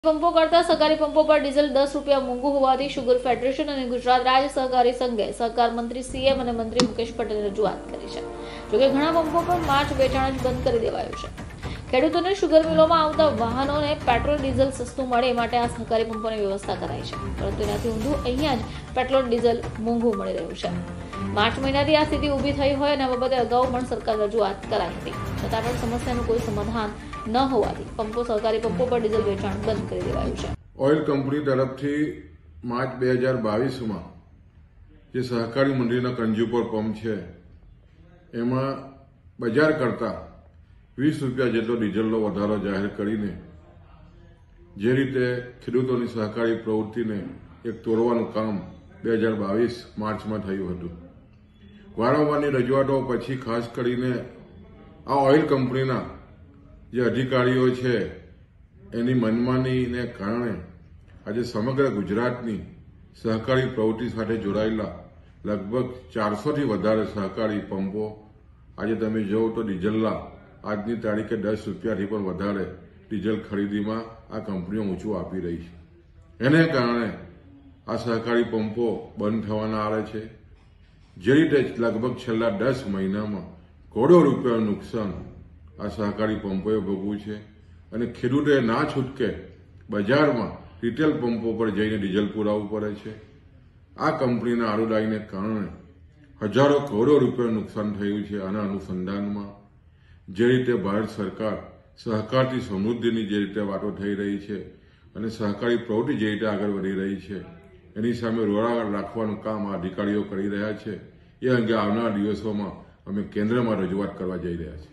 पंपो करता सहकारी पंपो पर डीजल 10 રૂપિયા મોંઘું હોવાથી શુગર ફેડરેશન અને ગુજરાત રાજ્ય સહકારી સંઘે સહકાર મંત્રી સીએમ અને મંત્રી મુકેશ પટેલે રજૂઆત કરી છે। જોકે ઘણા પંપો પર માર્ચ વેચાણ જ બંધ કરી દેવાયું છે। ખેડૂતોને શુગર મિલોમાં આવતા વાહનોને પેટ્રોલ ડીઝલ સસ્તું મળે માટે આ સહકારી પંપોની વ્યવસ્થા કરાઈ છે, પરંતુ એનાથી ઊંધું અહીંયા જ પેટ્રોલ ડીઝલ મોંઘું મળી રહ્યું છે। માર્ચ મહિનાથી આ સ્થિતિ ઊભી થઈ હોય અને આ બાબતે અગાઉ પણ સરકાર રજૂઆત કરાઈ હતી, છતાં પણ સમસ્યાનું કોઈ સમાધાન ન હોવાથી પંપો સહકારી પંપો પર ડીઝલ વેચાણ બંધ કરી દેવાયું છે। ઓઇલ કંપની તરફથી માર્ચ 2022માં જે સહકારી મંડળીના કંઝ્યુમર પંપ છે એમાં બજાર કરતા 20 રૂપિયા જેટલો ડીઝલનો વધારો જાહેર કરીને જે રીતે ખેડૂતોની સહકારી પ્રવૃત્તિને એક તોડવાનું કામ 2022 માર્ચમાં થયું હતું। વારંવારની રજૂઆતો પછી ખાસ કરીને આ ઓઇલ કંપનીના જે અધિકારીઓ છે એની મનમાનીને કારણે આજે સમગ્ર ગુજરાતની સહકારી પ્રવૃત્તિ સાથે જોડાયેલા લગભગ 400થી વધારે સહકારી પંપો આજે તમે જુઓ તો ડીઝલના આજની તારીખે 10 રૂપિયાથી પણ વધારે ડીઝલ ખરીદીમાં આ કંપનીઓ ઊંચું આપી રહી છે। એને કારણે આ સહકારી પંપો બંધ થવાના આરે છે। જે રીતે લગભગ છેલ્લા 10 મહિનામાં કરોડો રૂપિયાનું નુકસાન આ સહકારી પંપોએ ભોગવ્યું છે અને ખેડૂતોએ ના છૂટકે બજારમાં રિટેલ પંપો પર જઈને ડીઝલ પુરાવવું પડે છે। આ કંપનીના આડોડાઈને કારણે હજારો કરોડો રૂપિયાનું નુકસાન થયું છે। આના અનુસંધાનમાં જે રીતે ભારત સરકાર સહકારથી સમૃદ્ધિની જે રીતે વાતો થઈ રહી છે અને સહકારી પ્રવૃત્તિ જે રીતે આગળ વધી રહી છે એની સામે રોડા રાખવાનું કામ આ અધિકારીઓ કરી રહ્યા છે। એ અંગે આવનારા દિવસોમાં અમે કેન્દ્રમાં રજૂઆત કરવા જઈ રહ્યા છીએ।